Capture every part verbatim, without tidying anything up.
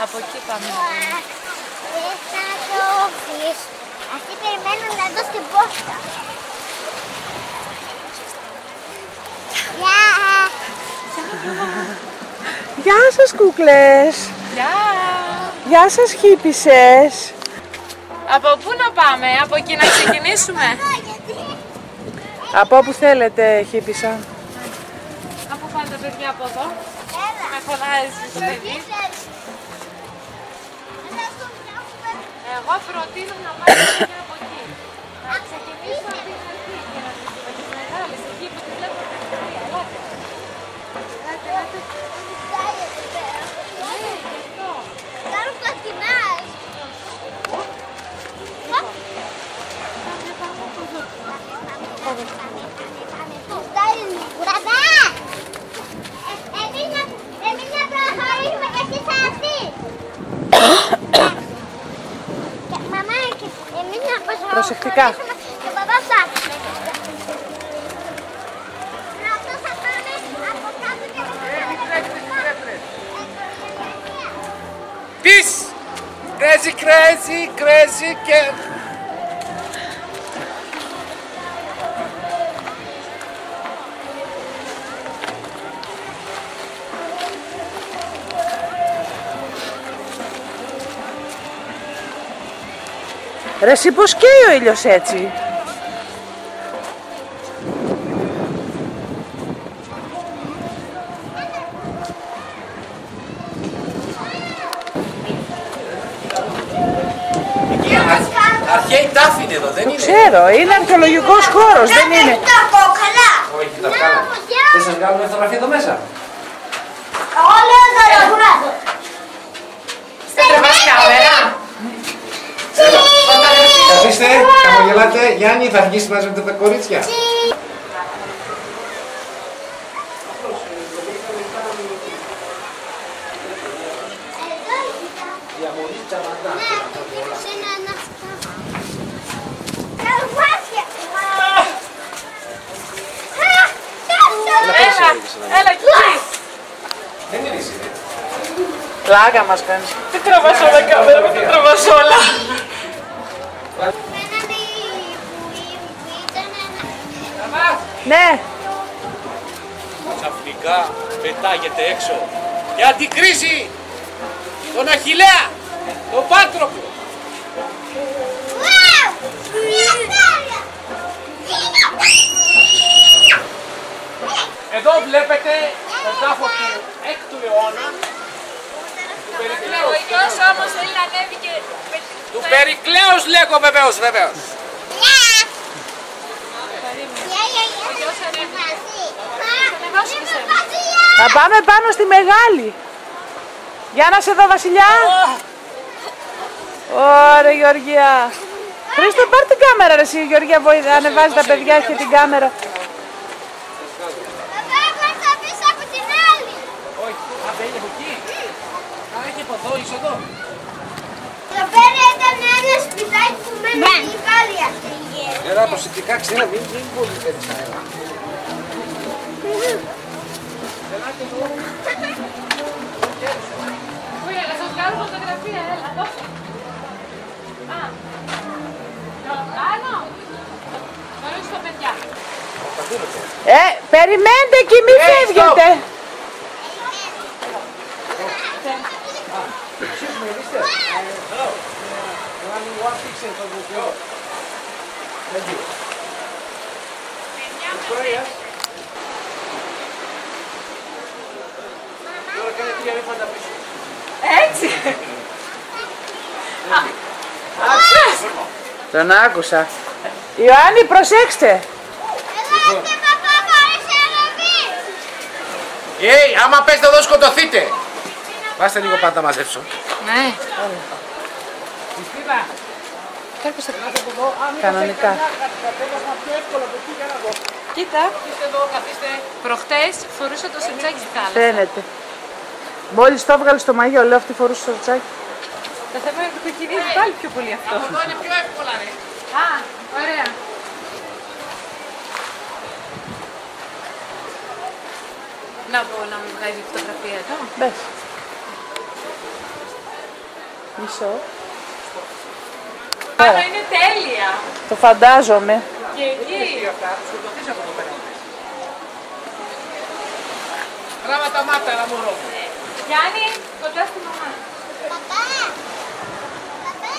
Από εκεί πάμε. Δεν θα το πεις. Αυτοί περιμένουν να δω στην πόρτα. Γεια! Γεια σας κούκλες! Γεια! Γεια σας χίπισσες! Από πού να πάμε, από εκεί να ξεκινήσουμε? Από όπου θέλετε χίπισσα. Από πάνε τα παιδιά από εδώ. Με φωνάζεις παιδί. Εγώ προτείνω να πάμε και από εκεί. Να ξεκινήσω από την αρχή και να τις μεγάλες εκεί που τις βλέπω την ιστορία. Ελάτε. Ελάτε, ελάτε. Ναι, γι' αυτό. Κάνω πατινάζ. Πάμε, πάμε από εδώ. Πάμε, πάμε, πάμε. Αυτά είναι κουραδά. Εμείς να προχωρήσουμε και εσείς αυτοί. Μαμά, εμείς να προχωρήσουμε Προσεκτικά. και ο παπάς θα. Να αυτό θα πάμε από κάτω και από Peace! Crazy, crazy, crazy camp! Ρε εσύ πως καίει ο ήλιος έτσι? Αρχαίοι τάφοι είναι εδώ, δεν είναι? Ξέρω, είναι αρχαιολογικός χώρος, δεν είναι. τα κόκκαλα. Όχι, τα κάναμε. Δεν σας βγάλουμε φωτογραφία εδώ μέσα? Όλα τα λαγουράδο. Δεν τραβάς κάμερα. Καθίστε, χαμογελάτε. Γιάννη, θα αρχίσει μαζί με τα κορίτσια. Έλα, εκεί. Δεν είναι εσύ. Πλάκα μας κάνεις. Τι τραβάς όλα κάμερα, μην την τραβάς όλα. Ναι, Ξαφνικά πετάγεται έξω για την κρίση τον Αχιλλέα, τον Πάτροπο. Εδώ βλέπετε τον τάφο του έκτου αιώνα του Ο Περικλέους. γιος όμως θέλει να ανέβει και... Του Περικλέους λέγω βεβαίως, βεβαίως. Ο γιος ανέβηκε. Ανεβάσουμε σε ένα. θα πάμε πάνω στη μεγάλη. Για να σε δω Βασιλιά. Ωραία Γεωργία. Χρήστο, πάρ' την κάμερα ρε εσύ Γεωργία, βοήθεια, ανεβάζει τα παιδιά και την κάμερα. Όχι, αν δεν είναι από εκεί. Αν έχει από εδώ, είσαι εδώ. Εδώ πέρα ήταν ένα σπιτάκι που μένει πάλι αυτή η γέρα. Έλα προσεκτικά, ξένα, μην μην πολύ πέτεις αέρα. Ελάτε εδώ. Ωραία, να σας κάνω φωτογραφία, έλα, δώσε. Α, το κάνω. Χωρίς τα παιδιά. Ε, περιμένετε και μη φεύγετε. Έτσι. Τον άκουσα. Ιωάννη, προσέξτε. Ελάτε παπά, πάρεσε ρεβί. Ει, άμα πέστε εδώ σκοτωθείτε. Πάστε λίγο πάντα να μαζέψω. Ναι. Κανονικά. Κοίτα, Καθίστε εδώ, καθίστε. προχτές φορούσα το σεντζάκι στη θάλασσα. Φαίνεται. Μόλις το έβγαλε στο μαγιό, λέω αυτή φορούσε το τσάκι. Το θέμα είναι ότι το κυνηγεί πάλι πιο πολύ αυτό. Εδώ είναι πιο εύκολα, ρε. Α, ωραία. Να πω να μου βγάζει φωτογραφία εδώ. Μπες. Μισό. Πάνω είναι τέλεια. Το φαντάζομαι. Και εκεί. Τράβα τα μάτια, μωρό. Γιάννη, κοντά στη μαμά. Παπά. Παπά.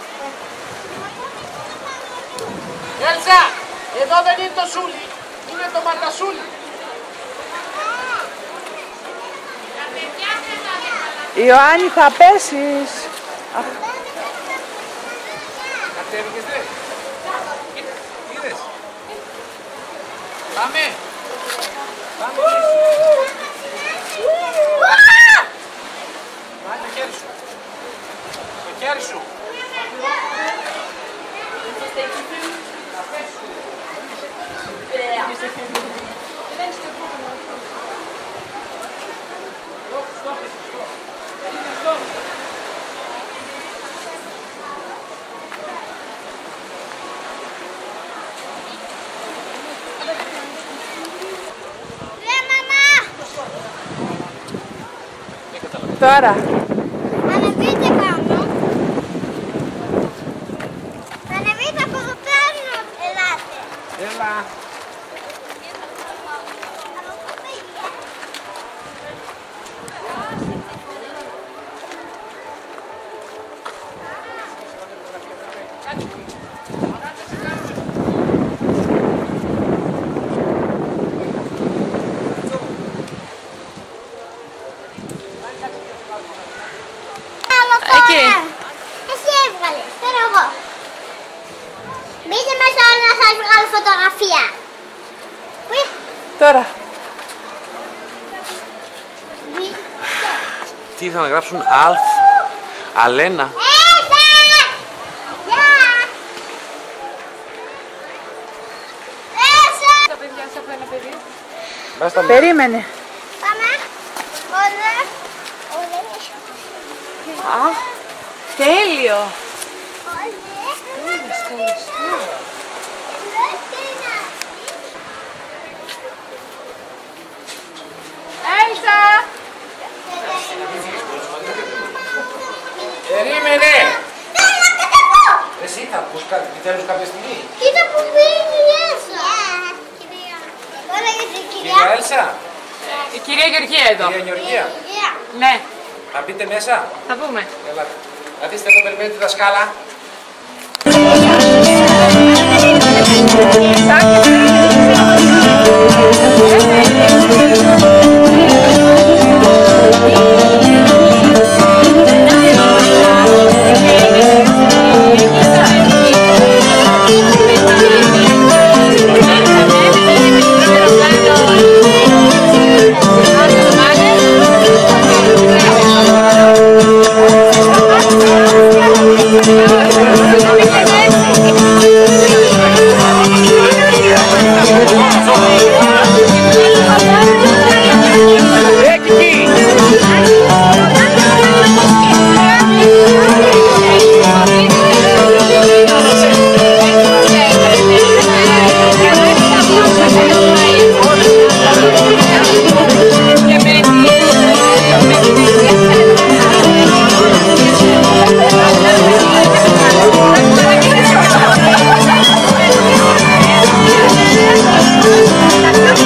Έλσα, εδώ δεν είναι το σούλι, είναι το ματασούλι. Ιωάννη, θα πέσεις. Κατέβηκες δε. Είδες. Πάμε. Πάμε. Βάλε το χέρι σου. Το χέρι σου. Τώρα. Ανεβείτε πάνω. Ανεβείτε από εδώ πάνω. Ελάτε. Έλα. Εκεί. Εσύ έβγαλες, τώρα εγώ. Μπείτε μέσα να σας βγάλω φωτογραφία. Πού? Τώρα. Μπείτε. Τι ήθελα να γράψουν Αλφ, Αλένα. Έλα! Γεια! Έλα! Τα παιδιά σου από ένα παιδί. Βάστα με. Περίμενε. Πάμε. Όλα. Όλα. Α, τέλειο. Έλσα! Περίμενε. Εσύ θα πούς κάτι, θέλεις κάποια στιγμή. Κοίτα που μπαίνει η Έλσα. Τώρα για την Κυρία κυρία. Έλσα, Η κυρία Γεωργία εδώ. κυρία Γεωργία, Κυρία. Ναι, θα μπείτε μέσα. θα πούμε. Ελάτε. Καθίστε εδώ, περιμένετε τη δασκάλα. Thank you.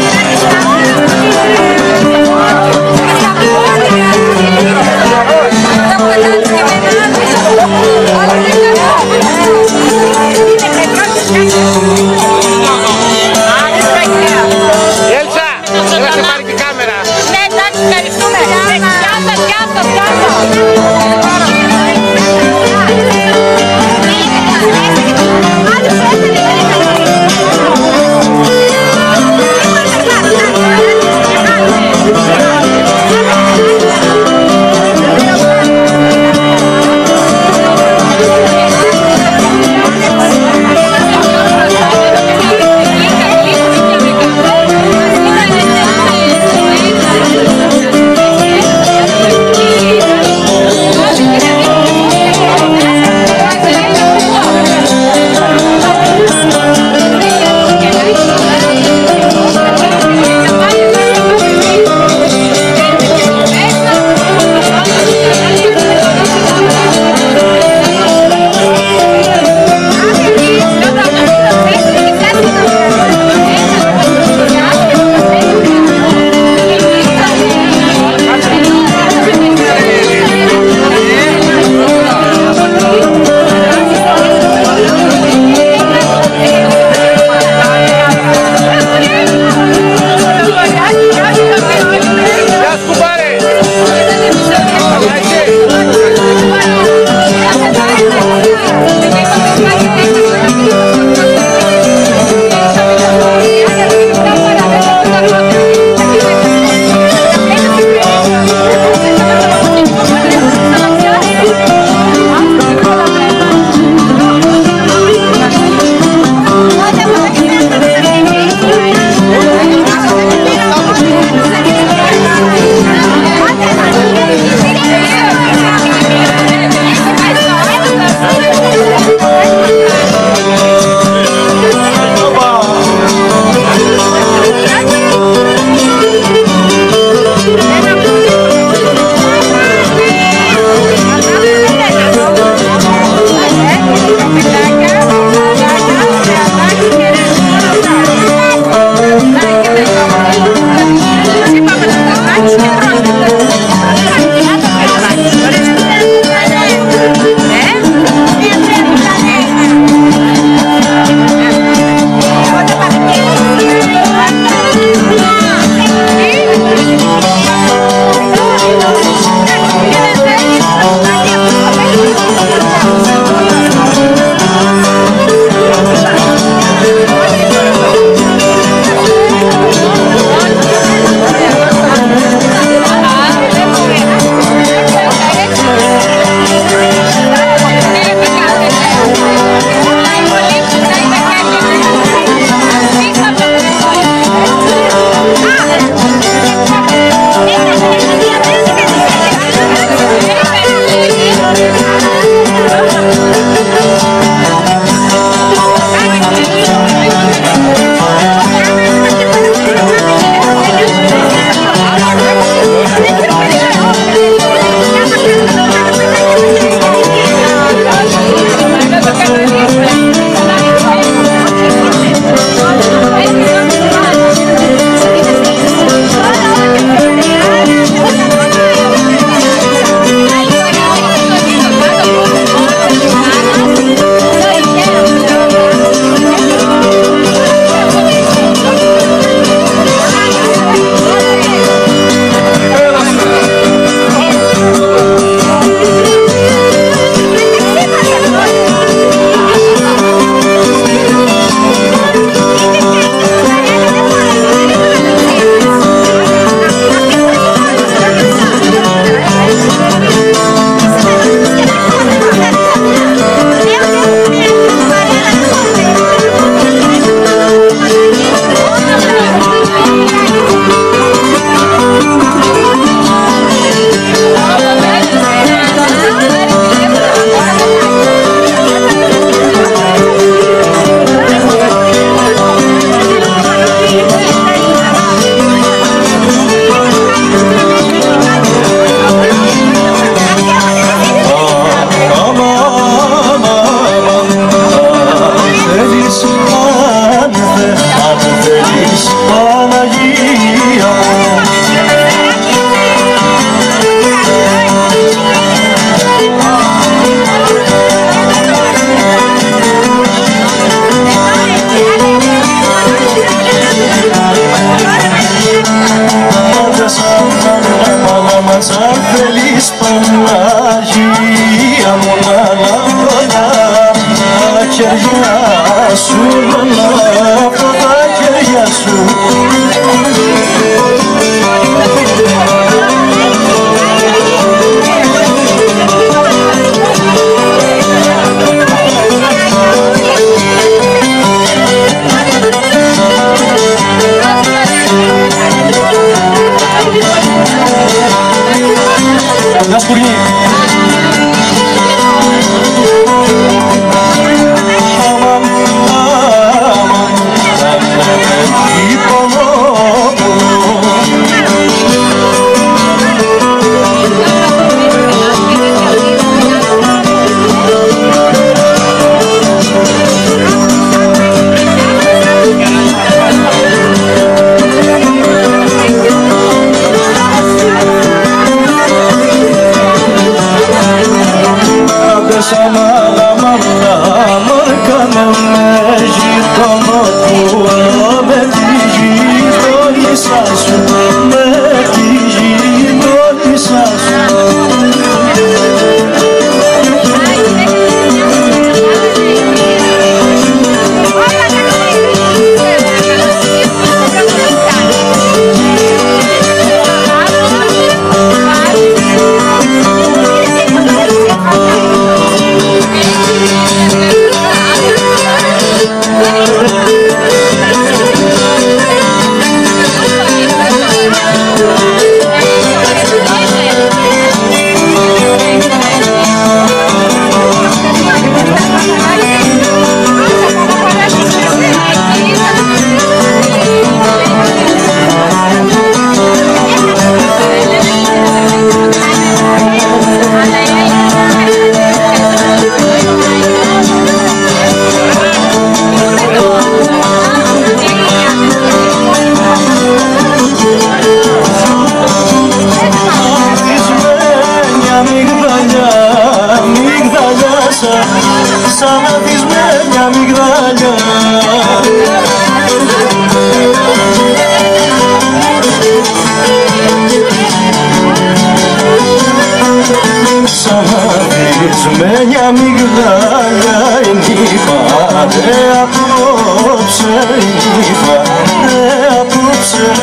απόψε.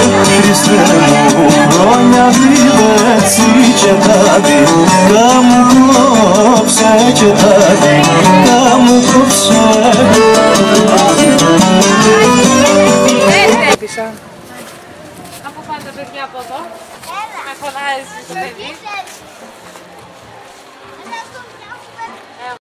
Χριστέ μου, χρόνια δίδε έτσι και κάτι, κάμου